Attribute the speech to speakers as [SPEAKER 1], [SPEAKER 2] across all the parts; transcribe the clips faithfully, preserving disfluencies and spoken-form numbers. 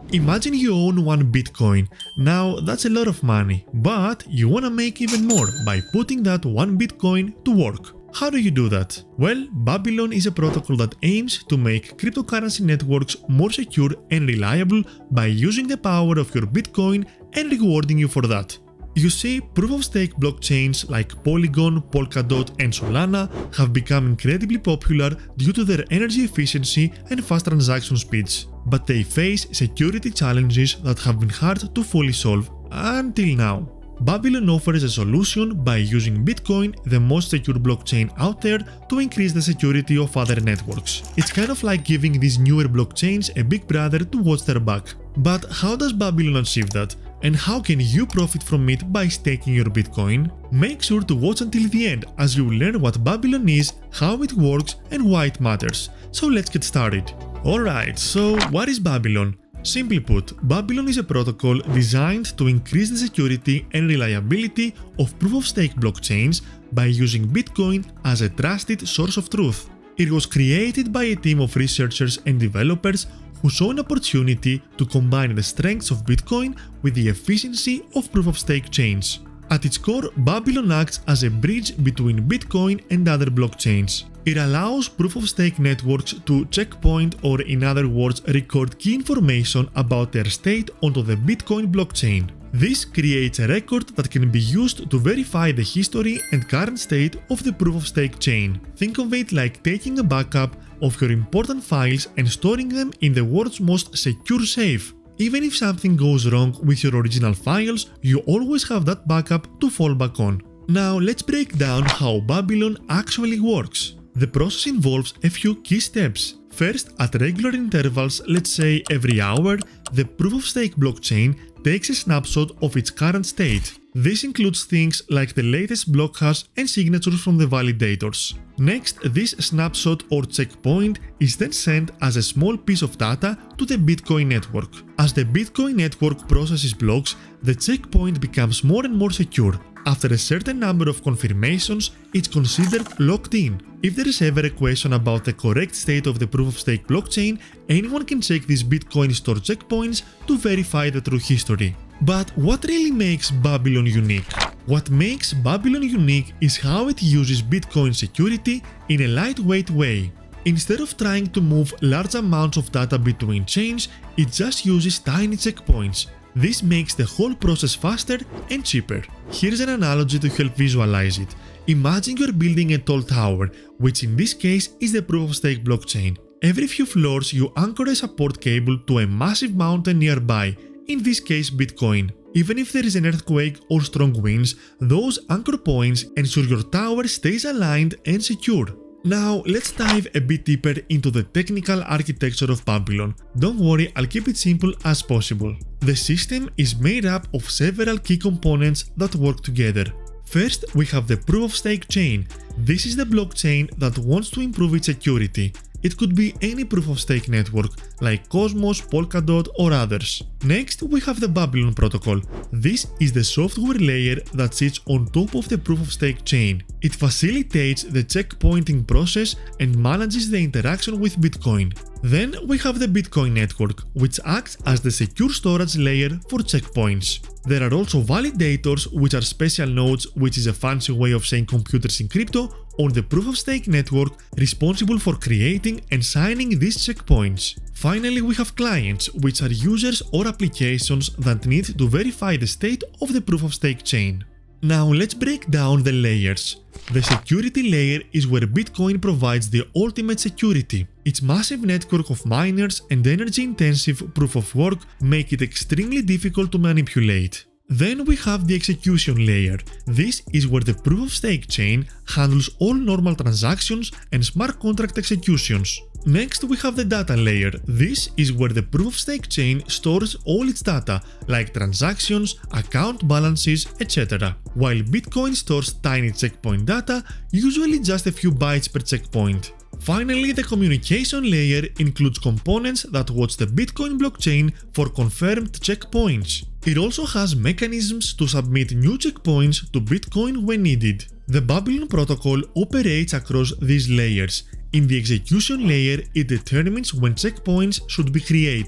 [SPEAKER 1] Imagine you own one Bitcoin. Now that's a lot of money, but you wanna make even more by putting that one Bitcoin to work. How do you do that? Well, Babylon is a protocol that aims to make cryptocurrency networks more secure and reliable by using the power of your Bitcoin and rewarding you for that. You see, proof-of-stake blockchains like Polygon, Polkadot and Solana have become incredibly popular due to their energy efficiency and fast transaction speeds, but they face security challenges that have been hard to fully solve until now. Babylon offers a solution by using Bitcoin, the most secure blockchain out there, to increase the security of other networks. It's kind of like giving these newer blockchains a big brother to watch their back. But how does Babylon achieve that? And how can you profit from it by staking your Bitcoin? Make sure to watch until the end as you will learn what Babylon is, how it works and why it matters. So let's get started. Alright, so what is Babylon? Simply put, Babylon is a protocol designed to increase the security and reliability of proof-of-stake blockchains by using Bitcoin as a trusted source of truth. It was created by a team of researchers and developers who saw an opportunity to combine the strengths of Bitcoin with the efficiency of proof-of-stake chains. At its core, Babylon acts as a bridge between Bitcoin and other blockchains. It allows proof-of-stake networks to checkpoint, or in other words, record key information about their state onto the Bitcoin blockchain. This creates a record that can be used to verify the history and current state of the proof-of-stake chain. Think of it like taking a backup of your important files and storing them in the world's most secure safe. Even if something goes wrong with your original files, you always have that backup to fall back on. Now let's break down how Babylon actually works. The process involves a few key steps. First, at regular intervals, let's say every hour, the proof-of-stake blockchain takes a snapshot of its current state. This includes things like the latest block hash and signatures from the validators. Next, this snapshot or checkpoint is then sent as a small piece of data to the Bitcoin network. As the Bitcoin network processes blocks, the checkpoint becomes more and more secure. After a certain number of confirmations, it's considered locked in. If there is ever a question about the correct state of the proof-of-stake blockchain, anyone can check these Bitcoin store checkpoints to verify the true history. But what really makes Babylon unique? What makes Babylon unique is how it uses Bitcoin security in a lightweight way. Instead of trying to move large amounts of data between chains, it just uses tiny checkpoints. This makes the whole process faster and cheaper. Here's an analogy to help visualize it. Imagine you're building a tall tower, which in this case is the proof-of-stake blockchain. Every few floors you anchor a support cable to a massive mountain nearby, in this case Bitcoin. Even if there is an earthquake or strong winds, those anchor points ensure your tower stays aligned and secure. Now let's dive a bit deeper into the technical architecture of Babylon. Don't worry, I'll keep it simple as possible. The system is made up of several key components that work together. First, we have the proof-of-stake chain. This is the blockchain that wants to improve its security. It could be any proof-of-stake network, like Cosmos, Polkadot or others. Next, we have the Babylon protocol. This is the software layer that sits on top of the proof-of-stake chain. It facilitates the checkpointing process and manages the interaction with Bitcoin. Then we have the Bitcoin network, which acts as the secure storage layer for checkpoints. There are also validators, which are special nodes, which is a fancy way of saying computers in crypto, on the proof-of-stake network responsible for creating and signing these checkpoints. Finally, we have clients, which are users or applications that need to verify the state of the proof-of-stake chain. Now let's break down the layers. The security layer is where Bitcoin provides the ultimate security. Its massive network of miners and energy-intensive proof of work make it extremely difficult to manipulate. Then we have the execution layer. This is where the proof-of-stake chain handles all normal transactions and smart contract executions. Next, we have the data layer. This is where the proof-of-stake chain stores all its data, like transactions, account balances, et cetera. While Bitcoin stores tiny checkpoint data, usually just a few bytes per checkpoint. Finally, the communication layer includes components that watch the Bitcoin blockchain for confirmed checkpoints. It also has mechanisms to submit new checkpoints to Bitcoin when needed. The Babylon protocol operates across these layers. In the execution layer, it determines when checkpoints should be created.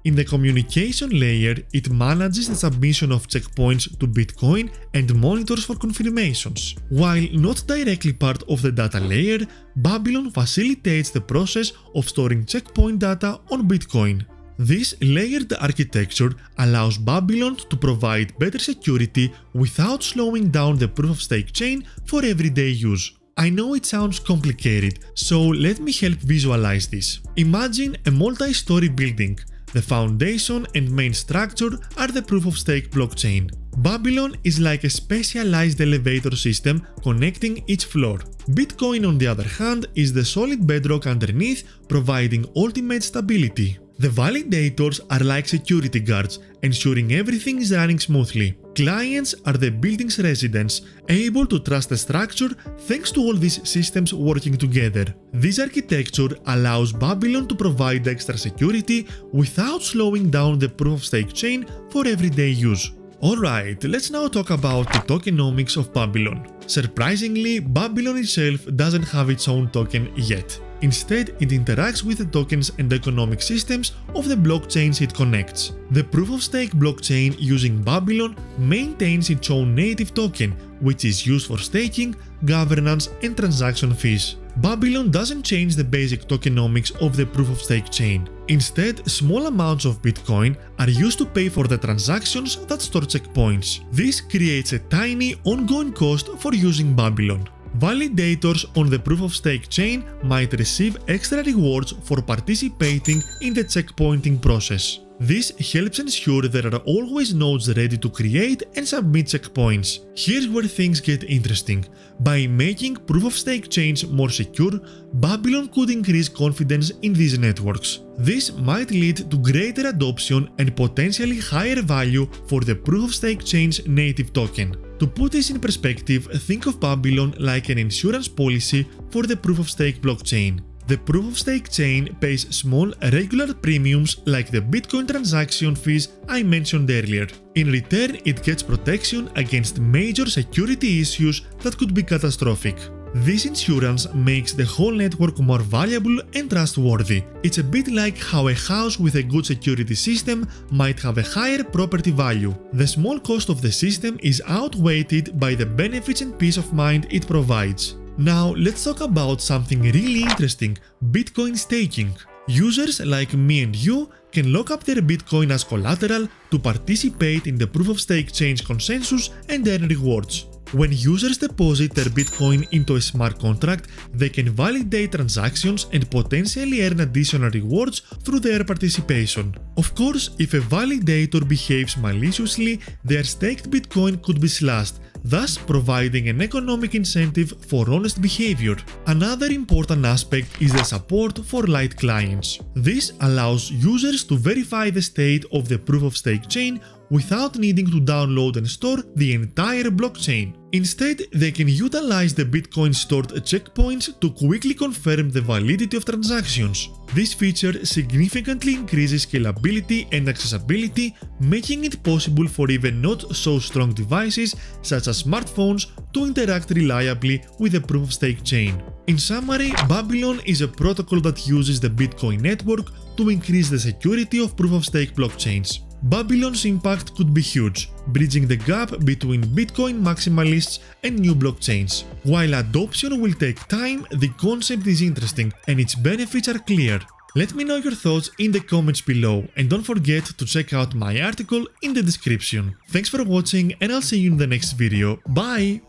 [SPEAKER 1] In the communication layer, it manages the submission of checkpoints to Bitcoin and monitors for confirmations. While not directly part of the data layer, Babylon facilitates the process of storing checkpoint data on Bitcoin. This layered architecture allows Babylon to provide better security without slowing down the proof-of-stake chain for everyday use. I know it sounds complicated, so let me help visualize this. Imagine a multi-story building. The foundation and main structure are the proof-of-stake blockchain. Babylon is like a specialized elevator system connecting each floor. Bitcoin, on the other hand, is the solid bedrock underneath, providing ultimate stability. The validators are like security guards, ensuring everything is running smoothly. Clients are the building's residents, able to trust the structure thanks to all these systems working together. This architecture allows Babylon to provide extra security without slowing down the proof-of-stake chain for everyday use. Alright, let's now talk about the tokenomics of Babylon. Surprisingly, Babylon itself doesn't have its own token yet. Instead, it interacts with the tokens and economic systems of the blockchains it connects. The proof-of-stake blockchain using Babylon maintains its own native token, which is used for staking, governance, and transaction fees. Babylon doesn't change the basic tokenomics of the proof-of-stake chain. Instead, small amounts of Bitcoin are used to pay for the transactions that store checkpoints. This creates a tiny ongoing cost for using Babylon. Validators on the proof-of-stake chain might receive extra rewards for participating in the checkpointing process. This helps ensure there are always nodes ready to create and submit checkpoints. Here's where things get interesting. By making proof-of-stake chains more secure, Babylon could increase confidence in these networks. This might lead to greater adoption and potentially higher value for the proof-of-stake chain's native token. To put this in perspective, think of Babylon like an insurance policy for the proof-of-stake blockchain. The proof-of-stake chain pays small, regular premiums like the Bitcoin transaction fees I mentioned earlier. In return, it gets protection against major security issues that could be catastrophic. This insurance makes the whole network more valuable and trustworthy. It's a bit like how a house with a good security system might have a higher property value. The small cost of the system is outweighed by the benefits and peace of mind it provides. Now let's talk about something really interesting: Bitcoin staking. Users like me and you can lock up their Bitcoin as collateral to participate in the proof-of-stake chain's consensus and earn rewards. When users deposit their Bitcoin into a smart contract, they can validate transactions and potentially earn additional rewards through their participation. Of course, if a validator behaves maliciously, their staked Bitcoin could be slashed, thus providing an economic incentive for honest behavior. Another important aspect is the support for light clients. This allows users to verify the state of the proof-of-stake chain without needing to download and store the entire blockchain. Instead, they can utilize the Bitcoin stored checkpoints to quickly confirm the validity of transactions. This feature significantly increases scalability and accessibility, making it possible for even not so strong devices such as smartphones to interact reliably with the proof-of-stake chain. In summary, Babylon is a protocol that uses the Bitcoin network to increase the security of proof-of-stake blockchains. Babylon's impact could be huge, bridging the gap between Bitcoin maximalists and new blockchains. While adoption will take time, the concept is interesting and its benefits are clear. Let me know your thoughts in the comments below, and don't forget to check out my article in the description. Thanks for watching, and I'll see you in the next video. Bye!